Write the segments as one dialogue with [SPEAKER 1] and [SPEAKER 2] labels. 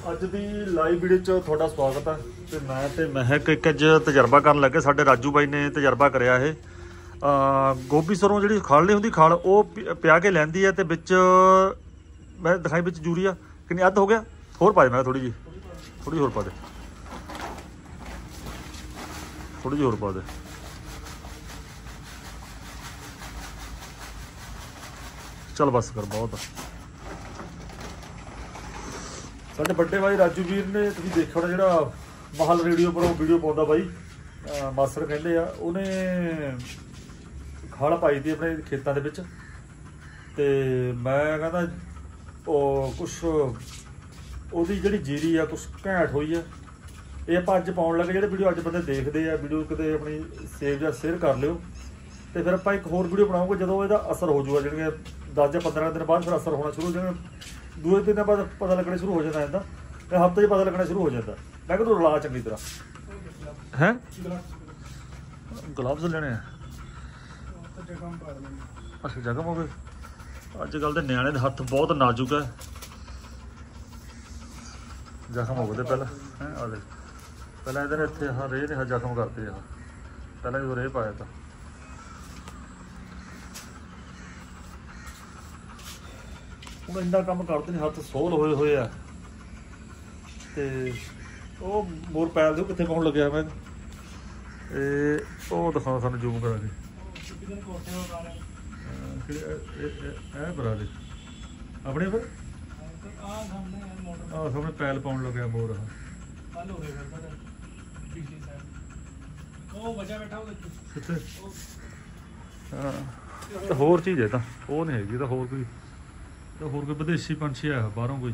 [SPEAKER 1] ਅੱਜ ਦੀ live video 'ਚ ਤੁਹਾਡਾ ਸਵਾਗਤ ਹੈ। ਤੇ ਮੈਂ ਤੇ ਮਹਿਕ ਇੱਕ ਅੱਜ ਤਜਰਬਾ ਕਰਨ ਲੱਗੇ। ਸਾਡੇ ਰਾਜੂ ਬਾਈ ਨੇ ਤਜਰਬਾ ਕਰਿਆ। ਇਹ ਗੋਭੀ ਸਰੋਂ ਜਿਹੜੀ ਖਲ ਨਹੀਂ ਹੁੰਦੀ, ਖਲ ਉਹ ਪਿਆ ਕੇ ਲੈਂਦੀ ਹੈ ਤੇ ਵਿੱਚ ਮੈਂ ਦਿਖਾਈ ਵਿੱਚ ਯੂਰੀਆ ਕਿੰਨੀ ਅੱਧ ਹੋ ਗਿਆ। ਹੋਰ ਪਾ ਦੇ, ਮੈਂ ਥੋੜੀ ਜਿਹੀ ਹੋਰ ਪਾ ਦੇ, ਥੋੜੀ ਜਿਹੀ ਹੋਰ ਪਾ ਦੇ। ਚੱਲ ਬਸ ਕਰ, ਬਹੁਤ ਆ। ਸਾਡੇ ਵੱਡੇ ਬਾਈ ਰਾਜੂ ਵੀਰ ਨੇ, ਤੁਸੀਂ ਦੇਖਿਆ ਹੋਣਾ, ਜਿਹੜਾ ਮਹਲ ਰੇਡੀਓ ਪਰ ਵੀਡੀਓ ਪਾਉਂਦਾ ਬਾਈ ਮਾਸਟਰ ਕਹਿੰਦੇ ਆ, ਉਹਨੇ ਖਲ ਪਾਈ ਤੀ ਆਪਣੇ ਖੇਤਾਂ ਦੇ ਵਿੱਚ। ਤੇ ਮੈਂ ਕਹਿੰਦਾ ਉਹ ਕੁਛ ਉਹਦੀ ਜਿਹੜੀ ਜੀਰੀ ਆ ਕੁਛ ਘੈਂਟ ਹੋਈ ਆ। ਇਹ ਆਪਾਂ ਅੱਜ ਪਾਉਣ ਲੱਗੇ। ਜਿਹੜੇ ਵੀਡੀਓ ਅੱਜ ਬੰਦੇ ਦੇਖਦੇ ਆ, ਵੀਡੀਓ ਕਿਤੇ ਆਪਣੀ ਸੇਵ ਜਾਂ ਸ਼ੇਅਰ ਕਰ ਲਿਓ। ਤੇ ਫਿਰ ਆਪਾਂ ਇੱਕ ਹੋਰ ਵੀਡੀਓ ਬਣਾਉਂਗੇ ਜਦੋਂ ਇਹਦਾ ਅਸਰ ਹੋ ਜਾਊਗਾ। ਜਿਹੜੀਆਂ 10 ਜਾਂ 15 ਦਿਨ ਬਾਅਦ ਫਿਰ ਅਸਰ ਹੋਣਾ ਸ਼ੁਰੂ ਹੋ ਜਾਣਾ। ਦੂਏ ਦਿਨਾਂ ਬਾਅਦ ਪਤਾ ਲੱਗਣਾ ਸ਼ੁਰੂ ਹੋ ਜਾਂਦਾ ਇਹਦਾ, ਤੇ ਹਫ਼ਤੇ 'ਚ ਪਤਾ ਲੱਗਣਾ ਸ਼ੁਰੂ ਹੋ ਜਾਂਦਾ। ਮੈਂ ਕਿਹਾ ਤੂੰ ਰਲਾ ਚੰਗੀ ਤਰ੍ਹਾਂ ਹੈ। ਗਲਵਜ਼ ਲੈਣੇ ਆ। ਅੱਛਾ, ਜ਼ਖਮ ਹੋ ਗਏ। ਅੱਜ ਕੱਲ੍ਹ ਦੇ ਨਿਆਣੇ ਦੇ ਹੱਥ ਬਹੁਤ ਨਾਜ਼ੁਕ ਹੈ। ਜ਼ਖਮ ਹੋ ਗਏ ਤੇ ਪਹਿਲਾਂ ਹੈ ਆ ਦੇ, ਪਹਿਲਾਂ ਇਹਦੇ ਨੇ ਇੱਥੇ ਆਹ ਰੇਹ ਨੇ ਜ਼ਖਮ ਕਰਦੇ ਆ। ਪਹਿਲਾਂ ਜਦੋਂ ਰੇਹ ਪਾਇਆ ਤਾਂ ਹੁਣ ਇੰਨਾ ਕੰਮ ਕਰਦੇ ਨੇ, ਹੱਥ ਸੋਲ ਹੋਏ ਹੋਏ ਆ। ਤੇ ਉਹ ਮੋਰ ਪੈਲ ਦੇ ਕਿੱਥੇ ਪਾਉਣ ਲੱਗਿਆ ਮੈਂ। ਇਹ ਉਹ ਦਿਖਾਓ ਸਾਨੂੰ ਜ਼ੂਮ ਕਰਾ ਕੇ। ਇਹ ਬਰਾ ਦੇ ਆਪਣੇ ਪਰ ਆਹ ਸਾਹਮਣੇ ਪੈਲ ਪਾਉਣ ਲੱਗਿਆ ਮੋਰ। ਕਿੱਥੇ? ਹਾਂ, ਤਾਂ ਹੋਰ ਚੀਜ਼ ਹੈ ਤਾਂ ਉਹ ਨਹੀਂ ਹੈਗੀ। ਤਾਂ ਹੋਰ ਕੋਈ ਵਿਦੇਸ਼ੀ ਪੰਛੀ ਆਇਆ ਬਾਹਰੋਂ ਕੋਈ।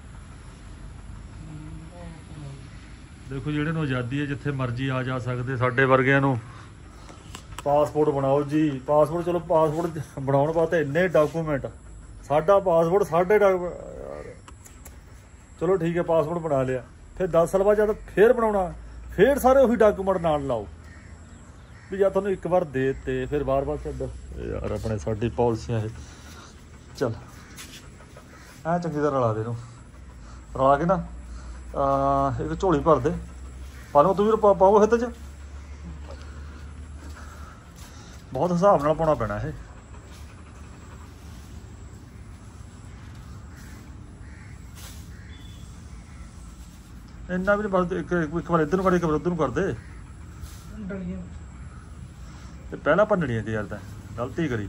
[SPEAKER 1] ਦੇਖੋ, ਜਿਹੜੇ ਨੂੰ ਆਜ਼ਾਦੀ ਹੈ, ਜਿੱਥੇ ਮਰਜ਼ੀ ਆ ਜਾ ਸਕਦੇ। ਸਾਡੇ ਵਰਗਿਆਂ ਨੂੰ ਪਾਸਪੋਰਟ ਬਣਾਓ ਜੀ। ਪਾਸਪੋਰਟ, ਚਲੋ ਪਾਸਪੋਰਟ ਬਣਾਉਣ ਵਾਸਤੇ ਇੰਨੇ ਡਾਕੂਮੈਂਟ। ਸਾਡਾ ਪਾਸਪੋਰਟ ਚਲੋ ਠੀਕ ਹੈ, ਪਾਸਪੋਰਟ ਬਣਾ ਲਿਆ। ਫਿਰ 10 ਸਾਲ ਬਾਅਦ ਜਦ ਫਿਰ ਬਣਾਉਣਾ, ਫਿਰ ਸਾਰੇ ਉਹੀ ਡਾਕੂਮੈਂਟ ਨਾਲ ਲਾਓ ਵੀ ਜਾਂ ਤੁਹਾਨੂੰ ਇੱਕ ਵਾਰ ਦੇ ਦਿੱਤੇ ਫਿਰ ਵਾਰ-ਵਾਰ ਛੱਡੋ। ਯਾਰ ਆਪਣੇ ਸਾਡੀ ਪਾਲਿਸੀਆਂ ਇਹ। ਚੱਲ ਐਂ ਚੰਗੀ ਤਰ੍ਹਾਂ ਰਲਾ ਦੇ ਇਹਨੂੰ। ਰਲਾ ਕੇ ਨਾ ਇੱਕ ਝੋਲੀ ਭਰ ਦੇ। ਪਾ ਲਓ ਤੂੰ ਵੀ ਪਾਓ ਹਿੱਤ 'ਚ। ਬਹੁਤ ਹਿਸਾਬ ਨਾਲ ਪਾਉਣਾ ਪੈਣਾ ਇਹ। ਇੰਨਾ ਵੀ ਨਹੀਂ, ਬਸ ਇੱਕ ਵਾਰ ਇੱਧਰ ਨੂੰ ਕਰ, ਇੱਕ ਵਾਰ ਉੱਧਰ ਨੂੰ ਕਰ ਦੇ। ਤੇ ਪਹਿਲਾਂ ਭੰਨਣੀਆਂ ਸੀ ਯਾਰ, ਤਾਂ ਗਲਤੀ ਕਰੀ।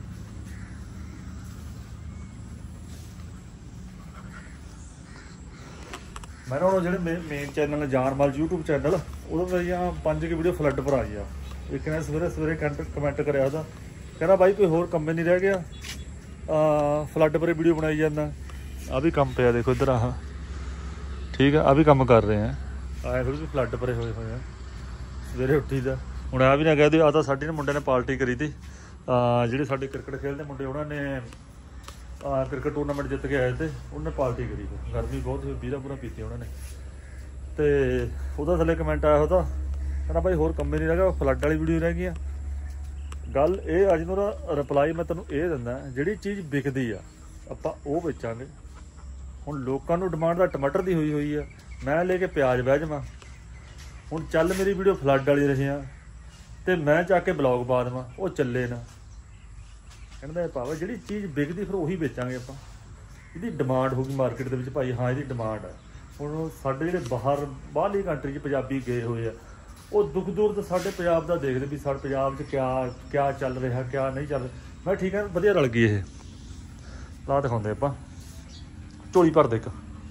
[SPEAKER 1] ਮੈਂ ਨਾ ਹੁਣ ਜਿਹੜੇ ਮੇਨ ਚੈਨਲ ਜਾਨਮਾਲ YouTube ਚੈਨਲ, ਉਹਦੇ ਮੇਰੀਆਂ 5 ਵੀਡੀਓ ਫਲੱਡ ਪਰ ਆ ਗਈਆਂ। ਇੱਕ ਨੇ ਸਵੇਰੇ ਕਮੈਂਟ ਕਰਿਆ ਉਹਦਾ, ਕਹਿੰਦਾ ਬਾਈ ਕੋਈ ਹੋਰ ਕੰਮ ਨਹੀਂ ਰਹਿ ਗਿਆ, ਫਲੱਡ ਪਰੇ ਵੀਡੀਓ ਬਣਾਈ ਜਾਂਦਾ। ਆਹ ਵੀ ਕੰਮ ਪਿਆ ਦੇਖੋ ਇੱਧਰ। ਆਹ ਠੀਕ ਆ, ਆਹ ਵੀ ਕੰਮ ਕਰ ਰਹੇ ਆ। ਆਏ ਥੋੜ੍ਹੀ ਜਿਹੀ ਫਲੱਡ ਪਰੇ ਹੋਏ ਆ ਸਵੇਰੇ ਉੱਠੀ ਦਾ। ਹੁਣ ਆਹ ਵੀ ਨਾ ਕਹਿ ਦਿਓ ਆਹ ਤਾਂ ਸਾਡੀ ਨਾ ਮੁੰਡੇ ਨੇ ਪਾਰਟੀ ਕਰੀ ਤੀ। ਜਿਹੜੇ ਸਾਡੇ ਕ੍ਰਿਕਟ ਖੇਡਦੇ ਮੁੰਡੇ, ਉਹਨਾਂ ਨੇ ਕ੍ਰਿਕਟ ਟੂਰਨਾਮੈਂਟ ਜਿੱਤ ਕੇ ਆਏ ਤੇ ਉਹਨੇ ਪਾਰਟੀ ਕਰੀ। ਗਰਮੀ ਬਹੁਤ ਵੀਰਾ ਪੂਰਾ ਪੀਤੀ ਉਹਨਾਂ ਨੇ। ਤੇ ਉਹਦਾ ਥੱਲੇ ਕਮੈਂਟ ਆਇਆ ਉਹਦਾ, ਕਹਿੰਦਾ ਬਾਈ ਹੋਰ ਕੰਮ ਹੀ ਨਹੀਂ ਰਹਿ ਗਿਆ, ਫਲੱਡ ਵਾਲੀ ਵੀਡੀਓ ਰਹਿ ਗਈਆਂ। ਗੱਲ ਇਹ ਅੱਜ ਨੂੰ ਰਿਪਲਾਈ ਮੈਂ ਤੈਨੂੰ ਇਹ ਦਿੰਦਾ, ਜਿਹੜੀ ਚੀਜ਼ ਵਿਕਦੀ ਆ ਆਪਾਂ ਉਹ ਵੇਚਾਂਗੇ। ਹੁਣ ਲੋਕਾਂ ਨੂੰ ਡਿਮਾਂਡ ਤਾਂ ਟਮਾਟਰ ਦੀ ਹੋਈ ਆ, ਮੈਂ ਲੈ ਕੇ ਪਿਆਜ਼ ਬਹਿ ਜਾਵਾਂ। ਹੁਣ ਚੱਲ ਮੇਰੀ ਵੀਡੀਓ ਫਲੱਡ ਵਾਲੀ ਰਹੀ ਆ ਤੇ ਮੈਂ ਚੱਕ ਕੇ ਬਲੌਗ ਪਾ ਦੇਵਾਂ, ਉਹ ਚੱਲੇ ਨਾ। ਕਹਿੰਦਾ ਭਾਵੇਂ ਜਿਹੜੀ ਚੀਜ਼ ਵਿਕਦੀ ਫਿਰ ਉਹੀ ਵੇਚਾਂਗੇ ਆਪਾਂ। ਇਹਦੀ ਡਿਮਾਂਡ ਹੋਊਗੀ ਮਾਰਕੀਟ ਦੇ ਵਿੱਚ ਭਾਈ, ਹਾਂ ਇਹਦੀ ਡਿਮਾਂਡ ਆ। ਹੁਣ ਸਾਡੇ ਜਿਹੜੇ ਬਾਹਰਲੀ ਕੰਟਰੀ 'ਚ ਪੰਜਾਬੀ ਗਏ ਹੋਏ ਆ, ਉਹ ਦੁੱਖ ਦੂਰ ਤਾਂ ਸਾਡੇ ਪੰਜਾਬ ਦਾ ਦੇਖਦੇ ਵੀ ਸਾਡੇ ਪੰਜਾਬ 'ਚ ਕਿਆ ਚੱਲ ਰਿਹਾ, ਕਿਆ ਨਹੀਂ ਚੱਲ ਰਿਹਾ। ਮੈਂ ਠੀਕ ਹੈ, ਵਧੀਆ ਰਲ ਗਈ ਇਹ। ਲਾ ਦਿਖਾਉਂਦੇ ਆਪਾਂ, ਝੋਲੀ ਭਰ ਦੇ ਇੱਕ।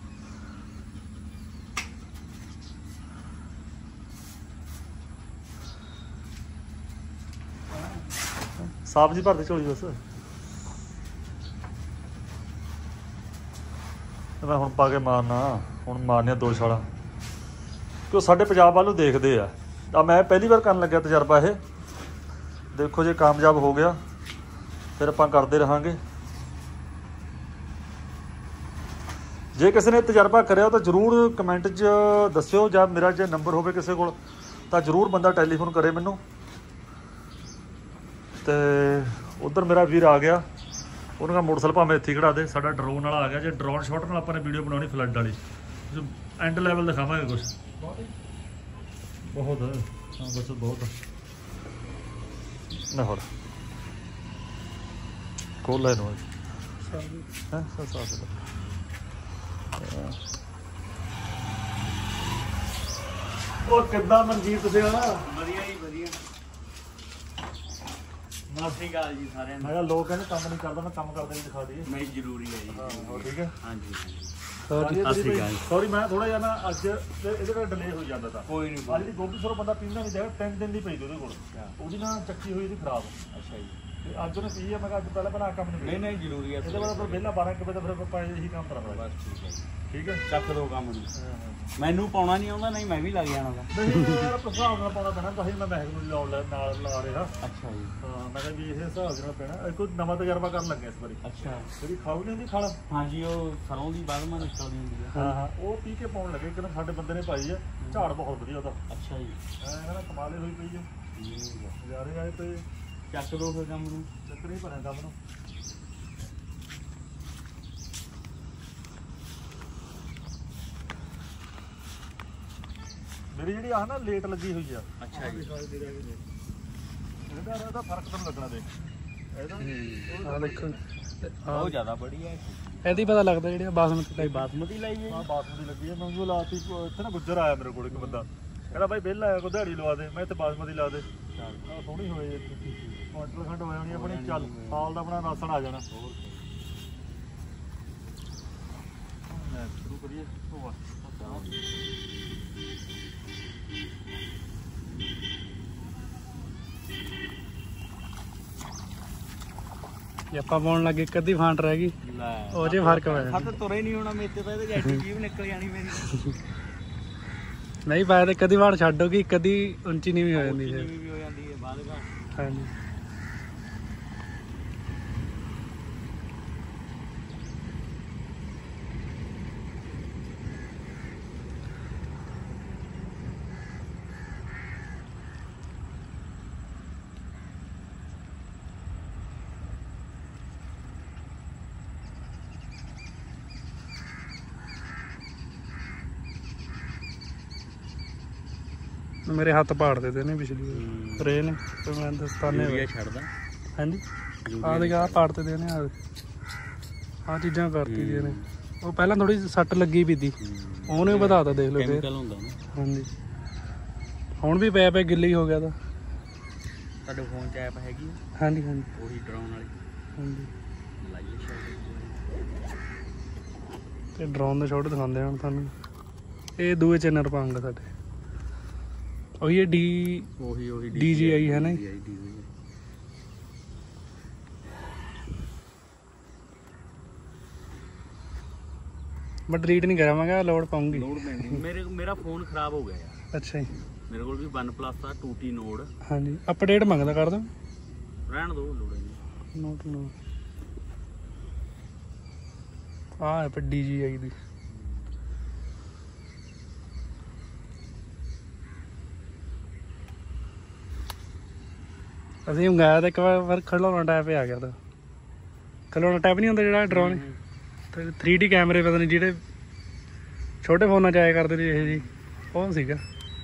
[SPEAKER 1] ਸਾਫ ਜੀ ਭਰ ਦੇ ਝੋਲੀ ਬਸ। ਮੈਂ ਹੁਣ ਪਾ ਕੇ ਮਾਰਨਾ, ਹੁਣ ਮਾਰਨੀਆਂ 2 ਛਾਲਾਂ, ਕਿਉਂ ਸਾਡੇ ਪੰਜਾਬ ਵੱਲ ਨੂੰ ਦੇਖਦੇ ਆ। ਤਾਂ ਮੈਂ ਪਹਿਲੀ ਵਾਰ ਕਰਨ ਲੱਗਿਆ ਤਜਰਬਾ ਇਹ। ਦੇਖੋ ਜੇ ਕਾਮਯਾਬ ਹੋ ਗਿਆ ਫਿਰ ਆਪਾਂ ਕਰਦੇ ਰਹਾਂਗੇ। ਜੇ ਕਿਸੇ ਨੇ ਤਜਰਬਾ ਕਰਿਆ ਤਾਂ ਜ਼ਰੂਰ ਕਮੈਂਟ 'ਚ ਦੱਸਿਓ, ਜਾਂ ਮੇਰਾ ਜੇ ਨੰਬਰ ਹੋਵੇ ਕਿਸੇ ਕੋਲ ਤਾਂ ਜ਼ਰੂਰ ਬੰਦਾ ਟੈਲੀਫੋਨ ਕਰੇ ਮੈਨੂੰ। ਤੇ ਉਧਰ ਮੇਰਾ ਵੀਰ ਆ ਗਿਆ, ਉਹਨੂੰ ਕਹਾ ਮੋਟਰਸਾਈਕਲ ਭਾਵੇਂ ਇੱਥੇ ਖੜਾ ਦੇ, ਸਾਡਾ ਡਰੋਨ ਵਾਲਾ ਆ ਗਿਆ। ਜੇ ਡਰੋਨ ਸ਼ਾਟ ਨਾਲ ਆਪਾਂ ਨੇ ਵੀਡੀਓ ਬਣਾਉਣੀ ਫਲੱਡ ਵਾਲੀ, एंड लेवल दिखावांगे कुछ बहुत है। हाँ बस बहुत है ना। खोल ले नो किदा मनजीत तुसीं
[SPEAKER 2] ਵਧੀਆ ਜੀ ਵਧੀਆ। ਸਤਿ ਸ਼੍ਰੀ ਅਕਾਲ ਜੀ ਸਾਰਿਆਂ ਨੂੰ।
[SPEAKER 1] मैं लोग कहते काम नहीं करता, मैं काम करते भी दिखा दिए।
[SPEAKER 2] ਨਹੀਂ ਜ਼ਰੂਰੀ ਹੈ ਜੀ।
[SPEAKER 1] हाँ ठीक है।
[SPEAKER 2] ਹਾਂਜੀ ਹਾਂਜੀ।
[SPEAKER 1] सॉरी मैं थोड़ा जिहा ना अज ਇਹਦੇ ਨਾਲ ਡਿਲੇ ਹੋ ਜਾਂਦਾ ਤਾਂ
[SPEAKER 2] ਕੋਈ ਨਹੀਂ।
[SPEAKER 1] ਆ ਜਿਹੜੀ ਗੋਭੀ ਸਰੋਂ ਬੰਦਾ ਪੀਂਦਾ ਨਹੀਂ ਜਾਏਗਾ 3 ਦਿਨ ਦੀ ਪਈ ਉਹਦੇ ਕੋਲ, ਉਹਦੀ ਨਾ ਚੱਕੀ ਹੋਈ ਦੀ ਖਰਾਬ।
[SPEAKER 2] ਅੱਛਾ ਜੀ।
[SPEAKER 1] ਤੇ ਅੱਜ ਉਹਨੇ ਪੀ ਆ, ਮੈਂ ਕਿਹਾ ਅੱਜ ਪਹਿਲਾਂ ਬਣਾ ਕੰਮ
[SPEAKER 2] ਨਹੀਂ ਨਹੀਂ ਜ਼ਰੂਰੀ ਹੈ।
[SPEAKER 1] ਇਹਦੇ ਬਾਅਦ ਫਿਰ ਵਿਹਲਾ 12 ਵਜੇ ਤੱਕ ਫਿਰ ਆਪਾਂ ਇਹੀ ਕੰਮ ਕਰਾਂਗੇ।
[SPEAKER 2] ਬਸ ਠੀਕ ਹੈ ਜੀ।
[SPEAKER 1] ਠੀਕ ਹੈ
[SPEAKER 2] ਚੱਕ ਦੋ ਕੰਮ ਨੂੰ। ਮੈਨੂੰ ਪਾਉਣਾ ਨਹੀਂ ਆਉਂਦਾ, ਨਹੀਂ ਮੈਂ ਵੀ ਲੱਗ ਜਾਣਾ ਵਾ।
[SPEAKER 1] ਨਹੀਂ ਯਾਰ ਹਿਸਾਬ ਨਾਲ ਪਾਉਣਾ ਪੈਣਾ ਤਾਂ ਹੀ ਮੈਂ ਮਹਿਕ ਨੂੰ ਲਾਉਣ ਨਾਲ ਲਾ ਰਿਹਾ।
[SPEAKER 2] ਅੱਛਾ ਜੀ।
[SPEAKER 1] ਹਾਂ ਮੈਂ ਕਿਹਾ ਵੀ ਇਹ ਹਿਸਾਬ ਨਾਲ ਪੈਣਾ। ਕੋਈ ਨਵਾਂ ਤਜਰਬਾ ਕਰਨ ਲੱਗੇ ਇਸ ਵਾਰੀ।
[SPEAKER 2] ਅੱਛਾ
[SPEAKER 1] ਜਿਹੜੀ ਖਾਉ ਨਹੀਂ ਹੁੰਦੀ ਖਾਲ,
[SPEAKER 2] ਹਾਂਜੀ ਉਹ ਸਰੋਂ ਦੀ ਬਾਦਮਾ ਨਿਕਲਦੀ ਹੁੰਦੀ ਹੈ।
[SPEAKER 1] ਹਾਂ ਹਾਂ ਉਹ ਪੀ ਕੇ ਪਾਉਣ ਲੱਗੇ। ਕਿਉਂਕਿ ਸਾਡੇ ਬੰਦੇ ਨੇ ਪਾਈ ਆ, ਝਾੜ ਬਹੁਤ ਵਧੀਆ ਉਹਦਾ।
[SPEAKER 2] ਅੱਛਾ ਜੀ।
[SPEAKER 1] ਇਹਨਾਂ ਨਾਲ ਕਮਾਲੇ ਹੋਈ ਪਈ ਆ, ਨਜ਼ਾਰੇ ਆਏ ਪਏ।
[SPEAKER 2] ਚੱਕ ਦੋ ਫਿਰ ਕੰਮ ਨੂੰ।
[SPEAKER 1] ਚੱਕਰ ਹੀ ਭਰਿਆ ਕੰਮ ਨੂੰ। ਮੇਰੀ ਜਿਹੜੀ ਆਹ ਨਾ ਲੇਟ ਲੱਗੀ ਹੋਈ ਆ।
[SPEAKER 2] ਅੱਛਾ ਜੀ।
[SPEAKER 1] ਇਹਦਾ ਫਰਕ ਤੁਹਾਨੂੰ ਲੱਗਣਾ ਦੇਖ ਇਹਦਾ।
[SPEAKER 3] ਆ ਦੇਖੋ
[SPEAKER 2] ਬਹੁਤ ਜ਼ਿਆਦਾ ਬੜੀ ਹੈ।
[SPEAKER 3] ਇਹਦੀ ਪਤਾ ਲੱਗਦਾ ਜਿਹੜੀ ਬਾਸਮਤੀ ਟਾਈਪ।
[SPEAKER 2] ਬਾਸਮਤੀ ਲਾਈ ਹੈ।
[SPEAKER 1] ਹਾਂ ਬਾਸਮਤੀ ਲੱਗੀ ਹੈ। ਮੈਂ ਉਹ ਲਾਤੀ ਇੱਥੇ ਨਾ ਗੁੱਜਰ ਆਇਆ ਮੇਰੇ ਕੋਲ ਇੱਕ ਬੰਦਾ, ਕਹਿੰਦਾ ਬਾਈ ਬਿੱਲ ਆਇਆ ਕੋਈ ਦਿਹਾੜੀ ਲਵਾ ਦੇ। ਮੈਂ ਇੱਥੇ ਬਾਸਮਤੀ ਲਾ ਦੇ। ਆਹ ਸੋਹਣੀ ਹੋਈ ਕੁਆਂਟਲ ਖੰਡ ਹੋ ਜਾਣੀ ਆਪਣੀ। ਚੱਲ ਸਾਲ ਦਾ ਆਪਣਾ ਰਾਸ਼ਨ ਆ ਜਾਣਾ। ਮੈਂ ਸ਼ੁਰੂ ਕਰੀਏ।
[SPEAKER 3] ਜੇ ਆਪਾਂ ਪਾਉਣ ਲੱਗੇ ਇੱਕ ਅੱਧੀ ਫਾਂਟ ਰਹਿ ਗਈ, ਉਹ 'ਚ ਫਰਕ ਪੈ ਜਾਂਦਾ।
[SPEAKER 2] ਹੱਥ ਤੁਰੇ ਨਹੀਂ ਹੋਣਾ ਮੇਤੇ ਤਾਂ ਇਹਦੇ ਜੈਟੀ ਜੀਭ ਨਿਕਲ ਜਾਣੀ ਮੇਰੀ।
[SPEAKER 3] ਨਹੀਂ ਪਾਇਆ ਤੇ ਇੱਕ ਅੱਧੀ ਵਾਰ ਛੱਡੋਗੀ, ਇੱਕ ਅੱਧੀ ਉੱਚੀ ਨੀਵੀਂ ਹੋ ਜਾਂਦੀ ਫਿਰ।
[SPEAKER 2] ਵੀ ਹੋ ਜਾਂਦੀ ਹੈ ਬਾਅਦ ਵਿੱਚ।
[SPEAKER 3] ਹਾਂਜੀ ਮੇਰੇ ਹੱਥ ਪਾੜਦੇ ਤੇ ਨੇ ਪਿਛਲੀ ਵਾਰ ਰੇ ਨੇ ਤੇ ਮੈਂ ਦਸਤਾਨੇ
[SPEAKER 2] ਯੂਰੀਆ ਛੱਡਦਾ।
[SPEAKER 3] ਹਾਂਜੀ ਆਹ ਦੇਖ ਆਹ ਪਾੜਦੇ ਦੇ ਨੇ। ਆਹ ਚੀਜ਼ਾਂ ਕਰਤੀ ਦੀਆਂ ਨੇ। ਉਹ ਪਹਿਲਾਂ ਥੋੜੀ ਸੱਟ ਲੱਗੀ ਵੀ ਤੀ, ਉਹਨੇ ਵਧਾਤਾ ਦੇਖ ਲਓ ਫਿਰ।
[SPEAKER 2] ਕੈਮੀਕਲ ਹੁੰਦਾ ਨਾ।
[SPEAKER 3] ਹਾਂਜੀ ਹੁਣ ਵੀ ਪੈ ਗਿੱਲੀ ਹੋ ਗਿਆ ਤਾਂ।
[SPEAKER 2] ਤੁਹਾਡੇ ਫੋਨ 'ਚ ਐਪ ਹੈਗੀ ਹੈ?
[SPEAKER 3] ਹਾਂਜੀ ਹਾਂਜੀ
[SPEAKER 2] ਉਹੀ ਡਰਾਉਣ ਵਾਲੀ।
[SPEAKER 3] ਹਾਂਜੀ
[SPEAKER 2] ਲਾਈਏ ਸ਼ਾਇਦ।
[SPEAKER 3] ਤੇ ਡਰੋਨ ਦੇ ਸ਼ਾਟ ਦਿਖਾਉਂਦੇ ਹਨ ਤੁਹਾਨੂੰ। ਇਹ ਦੂਏ ਚੈਨਲ ਪਾਉਂਗਾ ਸਾਡੇ। ਉਹੀ ਹੈ
[SPEAKER 2] ਉਹੀ
[SPEAKER 3] DJI ਹੈ ਨਾ। ਮੈਂ ਡਿਲੀਟ ਨਹੀਂ ਕਰਾਂ, ਮੈਂ ਕਿਹਾ ਲੋਡ ਪਾਉਂਗੀ।
[SPEAKER 2] ਲੋਡ ਪੈਂਦੀ। ਮੇਰਾ ਫੋਨ ਖਰਾਬ ਹੋ ਗਿਆ ਯਾਰ।
[SPEAKER 3] ਅੱਛਾ ਜੀ।
[SPEAKER 2] ਮੇਰੇ ਕੋਲ ਵੀ OnePlus ਦਾ 2T ਨੋਡ।
[SPEAKER 3] ਹਾਂਜੀ ਅਪਡੇਟ ਮੰਗਦਾ ਕਰ ਦੋ।
[SPEAKER 2] ਰਹਿਣ ਦੋ ਲੋੜ ਨਹੀਂ।
[SPEAKER 3] ਨੋਟ ਨੋ ਆਹ ਹੈ ਪਰ DJI ਦੀ। ਅਸੀਂ ਮੰਗਾਇਆ ਤਾਂ ਇੱਕ ਵਾਰ ਖੜਾਉਣਾ ਟਾਈਪ ਆ ਗਿਆ ਤਾਂ। ਖੜਾਉਣਾ ਟਾਈਪ ਨਹੀਂ ਹੁੰਦਾ ਜਿਹੜਾ ਡਰੋਨ ਤੇ 3D ਕੈਮਰੇ ਪਤਾ ਨਹੀਂ ਜਿਹੜੇ ਛੋਟੇ ਫੋਨਾਂ 'ਚ ਆਇਆ ਕਰਦੇ ਨੇ ਇਹ ਜੀ, ਉਹ ਸੀਗਾ।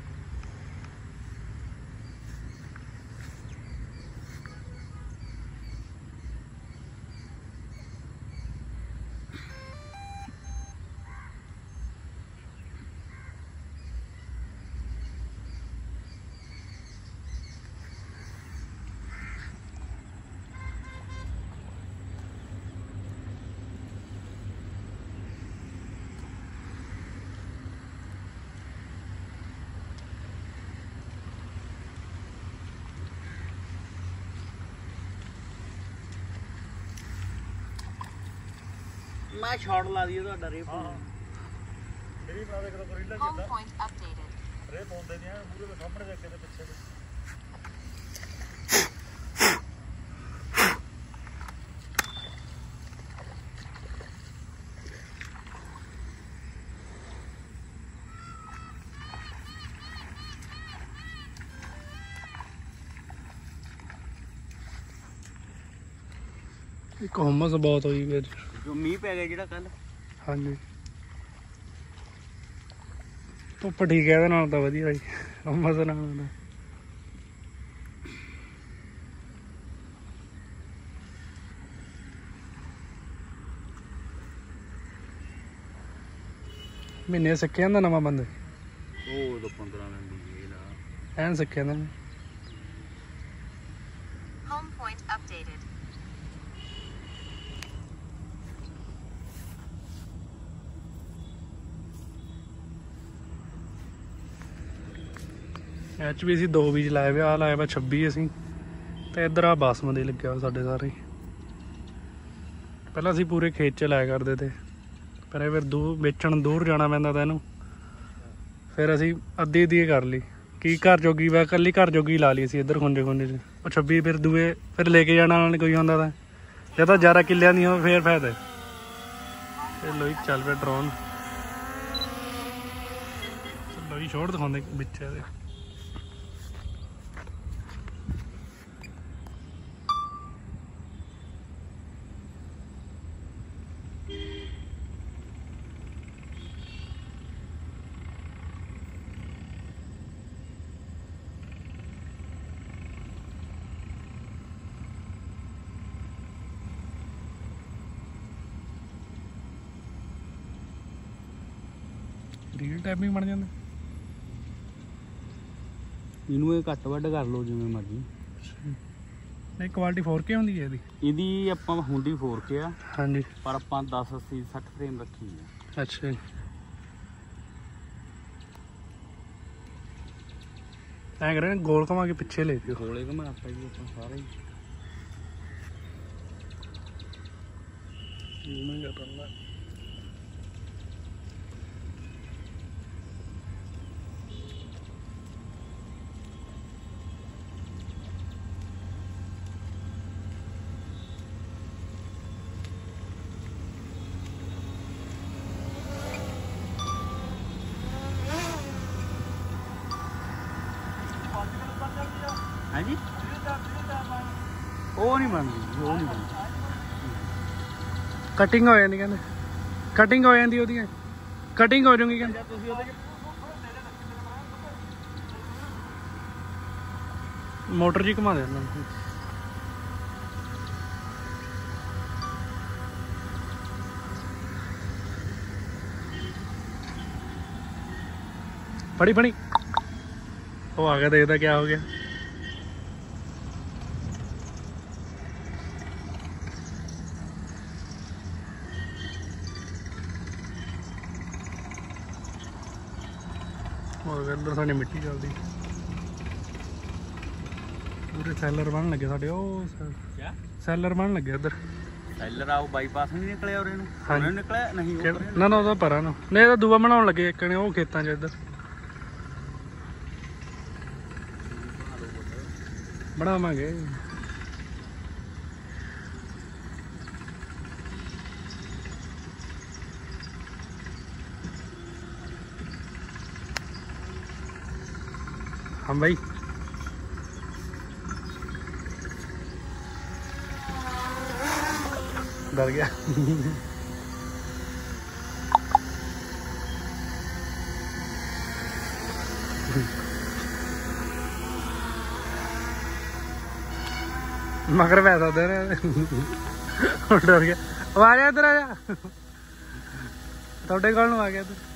[SPEAKER 2] ਮੈਂ ਸ਼ਾਟ ਲਾ ਦਈਏ ਤੁਹਾਡਾ ਰੇ।
[SPEAKER 1] ਹਾਂ ਮੇਰੀ ਬਣਾ ਦੇ ਕਰੋ ਰੀਲਾ ਜਿੱਦਾਂ ਰੇ ਪਾਉਂਦੇ ਨਹੀਂ ਆ ਮੂਰੇ ਦੇ ਸਾਹਮਣੇ ਦੇ ਅੱਗੇ ਦੇ ਪਿੱਛੇ ਦੇ।
[SPEAKER 3] ਇੱਕ ਹੁਮਸ ਬਹੁਤ ਹੋਈ ਫਿਰ।
[SPEAKER 2] ਜੋ ਮੀਂਹ ਪੈ ਗਿਆ ਜਿਹੜਾ ਕੱਲ।
[SPEAKER 3] ਹਾਂਜੀ ਧੁੱਪ ਠੀਕ ਹੈ ਇਹਦੇ ਨਾਲ ਤਾਂ ਵਧੀਆ ਬਾਈ ਮਜ਼ਾ ਨਾਲ ਆਉਂਦਾ। ਮਹੀਨੇ ਸਿੱਖਿਆ ਜਾਂਦਾ ਨਵਾਂ ਬੰਦੇ
[SPEAKER 2] ਉਹ ਤਾਂ 15 ਦਿਨ ਦੀ ਜੇਲ੍ਹ ਆ।
[SPEAKER 3] ਐਨ ਸਿੱਖਿਆ ਜਾਂਦਾ।
[SPEAKER 4] Home point updated.
[SPEAKER 3] ਐਚ ਵੀ ਅਸੀਂ 2 ਬੀਜ ਲਾਏ ਵੇ, ਆ ਲਾਇਆ ਵਾ 26 ਅਸੀਂ, ਤੇ ਇੱਧਰ ਆ ਬਾਸਮਤੀ ਲੱਗਿਆ ਵਾ ਸਾਡੇ ਸਾਰੇ। ਪਹਿਲਾਂ ਅਸੀਂ ਪੂਰੇ ਖੇਤ 'ਚ ਲਾਇਆ ਕਰਦੇ ਤੇ, ਪਰ ਇਹ ਫਿਰ ਦੂਰ ਵੇਚਣ ਦੂਰ ਜਾਣਾ ਪੈਂਦਾ ਤਾਂ ਇਹਨੂੰ ਫਿਰ ਅਸੀਂ ਅੱਧੀ ਅੱਧੀ ਕਰ ਲਈ ਕਿ ਘਰ ਜੋਗੀ ਵਾ, ਇਕੱਲੀ ਘਰ ਜੋਗੀ ਲਾ ਲਈ ਅਸੀਂ ਇੱਧਰ ਖੁੰਜੇ 'ਚ। ਉਹ 26 ਫਿਰ ਦੂਏ ਫਿਰ ਲੈ ਕੇ ਜਾਣਾ ਨਾਲ ਕੋਈ ਹੁੰਦਾ ਤਾਂ, ਜੇ ਤਾਂ 11 ਕਿੱਲਿਆਂ ਦੀ ਹੋਵੇ ਫਿਰ ਫਾਇਦਾ। ਇਹ ਲੋਈ ਚੱਲ ਪਿਆ ਡਰੋਨ, ਲੋਈ ਛੋੜ ਦਿਖਾਉਂਦੇ ਵਿੱਚ ਇਹਦੇ। ਰੀਅਲ ਟਾਈਮ ਵੀ ਬਣ ਜਾਂਦਾ
[SPEAKER 2] ਇਹਨੂੰ ਇਹ ਘੱਟ ਵੱਢ ਕਰ ਲਓ ਜਿਵੇਂ ਮਰਜ਼ੀ।
[SPEAKER 3] ਨਹੀਂ ਕੁਆਲਿਟੀ 4K ਹੁੰਦੀ ਹੈ ਇਹਦੀ?
[SPEAKER 2] ਇਹਦੀ ਆਪਾਂ ਹੁੰਦੀ 4K ਆ
[SPEAKER 3] ਹਾਂਜੀ,
[SPEAKER 2] ਪਰ ਆਪਾਂ 10 80 60 ਫਰੇਮ ਰੱਖੀ ਆ।
[SPEAKER 3] ਅੱਛਾ ਜੀ। ਐਂ ਕਰਾਂ ਗੋਲ ਘੁਮਾ ਕੇ ਪਿੱਛੇ ਲੈ ਦਿਓ।
[SPEAKER 2] ਗੋਲੇ ਘਮਾਤਾ ਜੀ ਆਪਾਂ ਸਾਰਾ ਹੀ।
[SPEAKER 3] ਮੈਂ ਕਰਨਾ
[SPEAKER 2] ਹਾਂਜੀ ਉਹ ਨਹੀਂ ਬਣਦੀ, ਉਹ ਨਹੀਂ ਬਣਦੀ।
[SPEAKER 3] ਕਟਿੰਗ ਹੋ ਜਾਂਦੀ ਕਹਿੰਦੇ, ਕਟਿੰਗ ਹੋ ਜਾਂਦੀ ਉਹਦੀ, ਕਟਿੰਗ ਹੋ ਜਾਊਗੀ ਕਹਿੰਦੇ।
[SPEAKER 2] ਤੁਸੀਂ ਉਹਦੇ
[SPEAKER 3] ਮੋਟਰ ਜੀ ਘੁਮਾ ਦੇ ਉਹਨਾਂ ਨੂੰ। ਫੜੀ ਫੜੀ, ਉਹ ਆ ਗਿਆ, ਦੇਖਦਾ ਕਿਆ ਹੋ ਗਿਆ। और इधर साड़ी मिट्टी चलती पूरे सैलर बन लगे साढ़े
[SPEAKER 2] क्या
[SPEAKER 3] सैलर बन लगे इधर
[SPEAKER 2] ਸੈਲਰ ਆਉ ਬਾਈਪਾਸ ਨਹੀਂ ਨਿਕਲਿਆ ਉਰੇ ਨੂੰ? ਉਹਨੇ ਨਿਕਲਿਆ ਨਹੀਂ ਉਹ
[SPEAKER 3] ना ना परा ना नहीं तो दूआ बनाने लगे एक ने वो खेतों च इधर बनावांगे। हाँ भाई डर गया मगर पैसा दे रहे डर गया। वो आ गया इधर, आ जा थोड़े कौन आ गया इधर।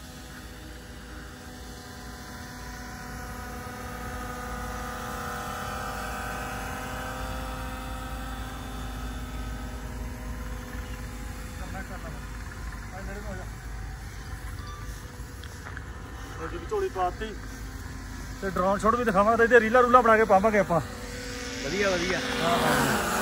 [SPEAKER 1] ਝੋਲੀ ਪਾਤੀ ਤੇ ਡਰੋਨ ਸ਼ਾਟ ਵੀ ਦਿਖਾਵਾਂਗੇ ਤੇ ਰੀਲਾ ਰੂਲਾ ਬਣਾ ਕੇ ਪਾਵਾਂਗੇ ਆਪਾਂ।
[SPEAKER 2] ਵਧੀਆ ਵਧੀਆ।
[SPEAKER 1] ਹਾਂ ਹਾਂ